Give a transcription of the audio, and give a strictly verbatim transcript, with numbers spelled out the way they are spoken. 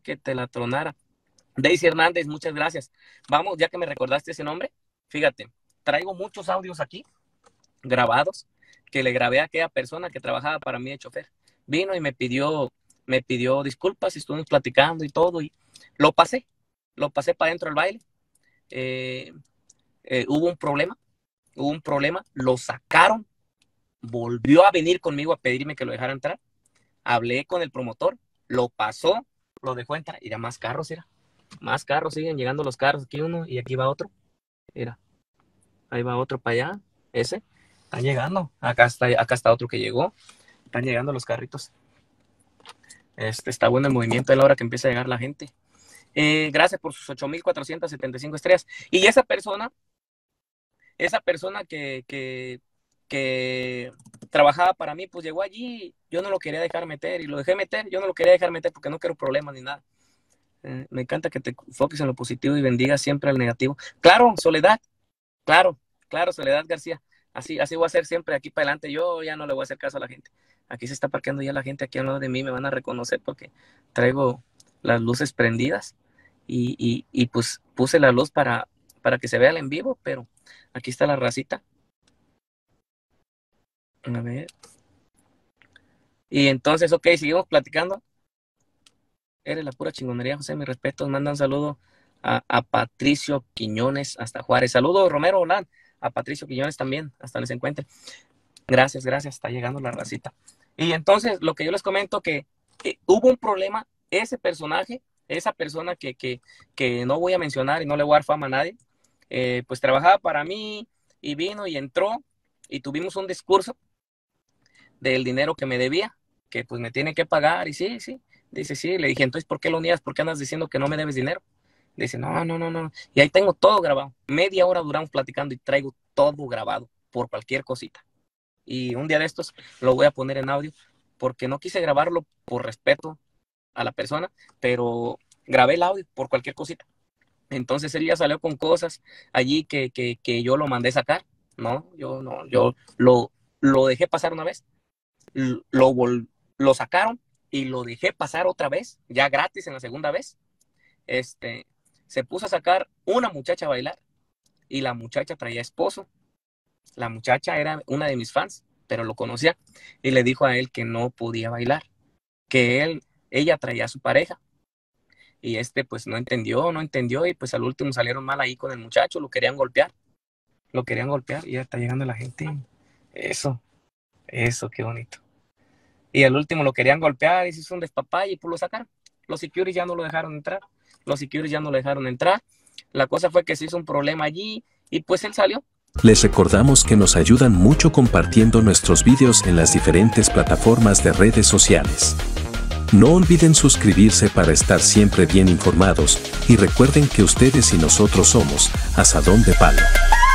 que te la tronara. Daisy Hernández, muchas gracias. Vamos, ya que me recordaste ese nombre, fíjate, traigo muchos audios aquí grabados que le grabé a aquella persona que trabajaba para mí de chofer. Vino y me pidió, me pidió disculpas, y estuvimos platicando y todo, y lo pasé, lo pasé para dentro del baile. Eh, eh, hubo un problema, hubo un problema, lo sacaron, volvió a venir conmigo a pedirme que lo dejara entrar. Hablé con el promotor, lo pasó, lo dejó entrar, y era más carros, era. Más carros, siguen llegando los carros, aquí uno y aquí va otro. Mira, ahí va otro para allá, ese. Están llegando, acá está, acá está otro que llegó. Están llegando los carritos. Este, está bueno el movimiento a la hora que empieza a llegar la gente. Eh, gracias por sus ocho mil cuatrocientas setenta y cinco estrellas. Y esa persona, esa persona que, que, que trabajaba para mí, pues llegó allí, yo no lo quería dejar meter, y lo dejé meter, yo no lo quería dejar meter porque no quiero problemas ni nada. Eh, me encanta que te enfoques en lo positivo y bendigas siempre al negativo. Claro, Soledad, claro, claro, Soledad García, así, así voy a hacer siempre aquí para adelante. Yo ya no le voy a hacer caso a la gente. Aquí se está parqueando ya la gente aquí al lado de mí, me van a reconocer porque traigo las luces prendidas y, y, y pues puse la luz para, para que se vea el en vivo, pero aquí está la racita. A ver. Y entonces, ok, seguimos platicando. Eres la pura chingonería, José, mis respetos. Manda un saludo a, a Patricio Quiñones hasta Juárez. Saludos, Romero Holán, a Patricio Quiñones también, hasta donde se encuentre. Gracias, gracias, está llegando la racita. Y entonces, lo que yo les comento, que eh, hubo un problema, ese personaje, esa persona que, que, que no voy a mencionar y no le voy a dar fama a nadie, eh, pues trabajaba para mí y vino y entró y tuvimos un discurso del dinero que me debía, que pues me tiene que pagar, y sí, sí. Dice, sí, le dije, entonces, ¿por qué lo niegas? ¿Por qué andas diciendo que no me debes dinero? Dice, no, no, no, no. Y ahí tengo todo grabado. Media hora duramos platicando y traigo todo grabado por cualquier cosita. Y un día de estos lo voy a poner en audio porque no quise grabarlo por respeto a la persona, pero grabé el audio por cualquier cosita. Entonces él ya salió con cosas allí que, que, que yo lo mandé sacar. No, yo no, yo lo, lo dejé pasar una vez. Lo, lo sacaron y lo dejé pasar otra vez, ya gratis en la segunda vez. Este, se puso a sacar una muchacha a bailar y la muchacha traía esposo. La muchacha era una de mis fans, pero lo conocía y le dijo a él que no podía bailar, que él, ella traía a su pareja. Y este pues no entendió, no entendió y pues al último salieron mal ahí con el muchacho, lo querían golpear, lo querían golpear y ya está llegando la gente. Eso, eso, qué bonito. Y al último lo querían golpear y se hizo un despapalle y pues lo sacaron. Los securities ya no lo dejaron entrar. Los securities ya no lo dejaron entrar. La cosa fue que se hizo un problema allí y pues él salió. Les recordamos que nos ayudan mucho compartiendo nuestros vídeos en las diferentes plataformas de redes sociales. No olviden suscribirse para estar siempre bien informados y recuerden que ustedes y nosotros somos Asadón de Palo.